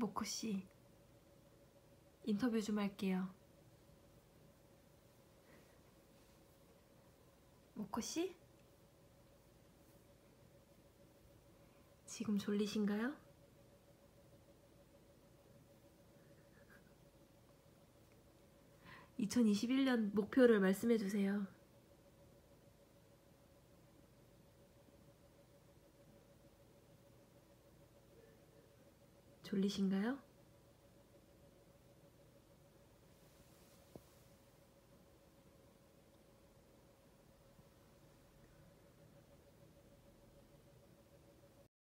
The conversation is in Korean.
모코씨, 인터뷰 좀 할게요. 모코씨? 지금 졸리신가요? (2021년) 목표를 말씀해주세요. 졸리신가요?